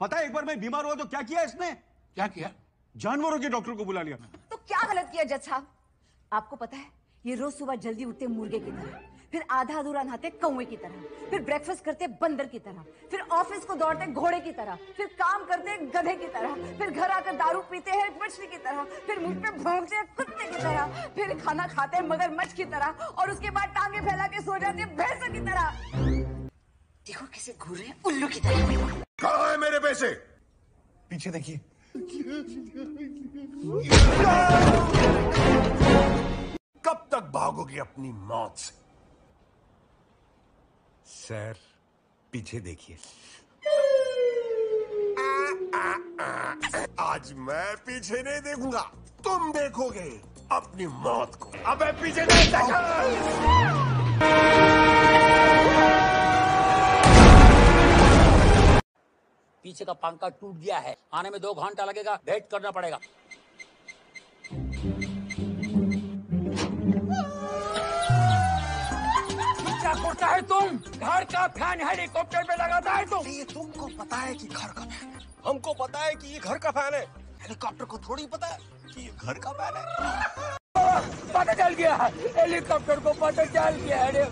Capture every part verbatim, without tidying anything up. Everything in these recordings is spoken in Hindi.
पता है एक बार मैं बीमार हुआ तो क्या किया इसने? क्या किया? जानवरों के डॉक्टर को बुला लिया। तो क्या गलत किया जज साहब? आपको पता है ये रोज सुबह जल्दी उठते मुर्गे की तरह, फिर आधा अधूरा नहाते कौवे की तरह, फिर ब्रेकफास्ट करते बंदर की तरह, फिर ऑफिस को दौड़ते घोड़े की तरह, फिर काम करते गधे की तरह, फिर घर आकर दारू पीते हैं मछली की तरह, फिर मुझ पे भौंकते हैं कुत्ते की तरह, फिर खाना खाते हैं मगरमच्छ की तरह, और उसके बाद टांगे फैला के सो जाते हैं भैंस की तरह। देखो कैसे घूर रहे हैं उल्लू की तरह। कहाँ है मेरे पैसे? पीछे देखिए। कब तक भागोगे अपनी मौत से? सर पीछे देखिए। आज मैं पीछे नहीं देखूंगा, तुम देखोगे अपनी मौत को। अबे पीछे नहीं देखा। पीछे का पंखा टूट गया है, आने में दो घंटा लगेगा, वेट करना पड़ेगा। क्या करता है तुम? घर का फैन हेलीकॉप्टर पे लगाता है तुम? ये तुमको पता है कि घर का फैन है, हमको पता है कि ये घर का फैन है, हेलीकॉप्टर को थोड़ी पता है कि ये घर का फैन है। पता चल गया है, हेलीकॉप्टर को पता चल गया है।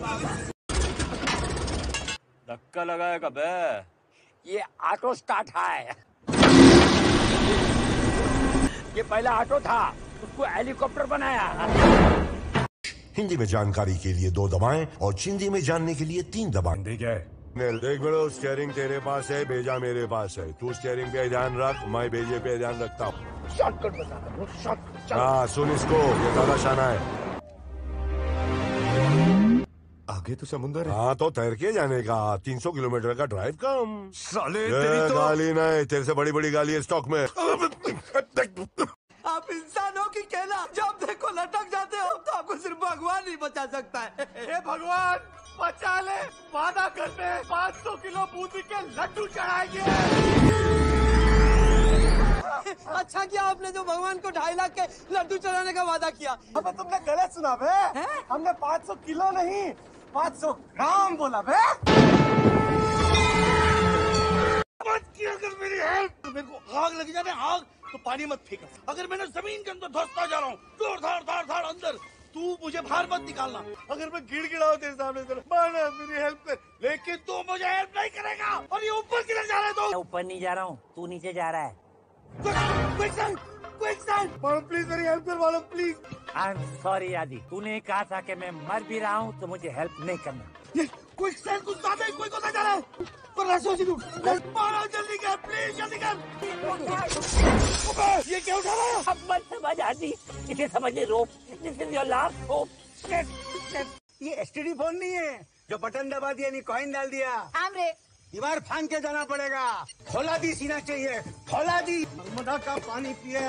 धक्का लगाएगा बे। ये ऑटो स्टार्ट है। ये पहला ऑटो था, उसको हेलीकॉप्टर बनाया। हिंदी में जानकारी के लिए दो दबाएं और चिंदी में जानने के लिए तीन दबाएं। ठीक है। देख बेड़ो, स्टीयरिंग तेरे पास है, भेजा मेरे पास है। तू स्टीयरिंग पे ध्यान रख, मैं भेजे पे ध्यान रखता हूँ। शॉर्टकट बताता हूँ, शॉर्टकट। हाँ सुन इसको, ये दादा शाना है। आगे तो समुंदर है। हाँ तो तैर के जाने का, तीन सौ किलोमीटर का ड्राइव कम। साले ये तेरी तो गाली नहीं, तेरे से बड़ी बड़ी गाली है स्टॉक में। आप इंसान हो कि कहना, जब देखो लटक जाते हो तो आपको सिर्फ भगवान ही बचा सकता है। हे भगवान बचा ले, वादा करते हैं पाँच सौ किलो बूंदी के लड्डू चढ़ाएंगे। अच्छा किया आपने जो भगवान को ढाई लाख के लड्डू चढ़ाने का वादा किया। अबे तुमने गलत सुना बे, हमने पाँच सौ किलो नहीं पाँच सौ ग्राम बोला बे। मत किया कर मेरी हेल्प। मेरे को आग लग जाने, आग तो पानी मत फेंका। अगर मैंने जमीन के अंदर धंसता जा रहा हूँ, जोर धार धार धार अंदर, तू मुझे बाहर मत निकालना। अगर मैं गिड़गिड़ाऊं तेरे सामने से, माना मेरी हेल्प कर, लेकिन तू मुझे हेल्प नहीं करेगा। और ये ऊपर किधर जा रहा है? तो ऊपर नहीं जा रहा हूँ, तू नीचे जा रहा है। Quick sign, quick sign, please मेरी हेल्प कर मालूम, प्लीज। आई एम सॉरी आदि, तूने कहा था कि मैं मर भी रहा हूँ तो मुझे हेल्प नहीं करना। ये क्विक साइन कुछ ज्यादा ही क्विक होता जा रहा है। पर राशि तू मारो, जल्दी कर प्लीज, जल्दी कर। ये क्या उठा रहा है? अब मत समझ आदि, इसे समझ ले rope. This is your last hope. ये एसटीडी फोन नहीं है जो बटन दबा दिया नहीं कॉइन डाल दिया। हमरे दीवार फान के जाना पड़ेगा। खोला दी सीना चाहिए, खोला दी। नर्मदा का पानी पिए।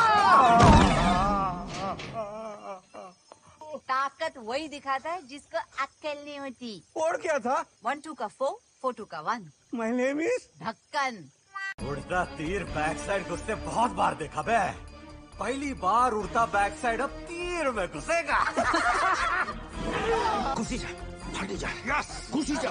ताकत वही दिखाता है जिसको अक्ल नहीं होती। और क्या था? वन टू का फोर, फोर टू का वन। माय नेम इज ढक्कन। उड़ता तीर बैक साइड घुसते बहुत बार देखा बे। पहली बार उड़ता बैक साइड अब तीर में घुसेगा। घुसी जा, फटी जा, यस, घुसी जा।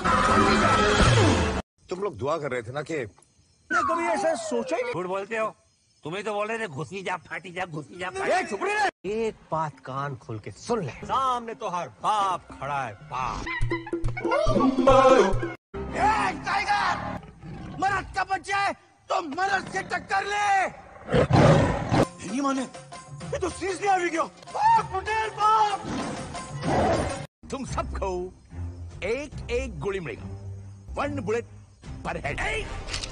तुम लोग दुआ कर रहे थे ना कि कभी ऐसा सोचा ही नहीं। झूठ बोलते हो, तुम्हें तो बोल रहे थे घुसी जा फाटी जा, घुसी जा फाटी। चुप रहे। एक बात कान खोल के सुन ले, सामने तो हर बाप खड़ा है, बाप। टाइगर, मरद का बच्चा है तो मरद से टक्कर ले। नहीं माने, ये तो सीरियसली आ गया। पटेल बाप, तुम सबको एक एक गोली मिलेगा, वन बुलेट पर हेड।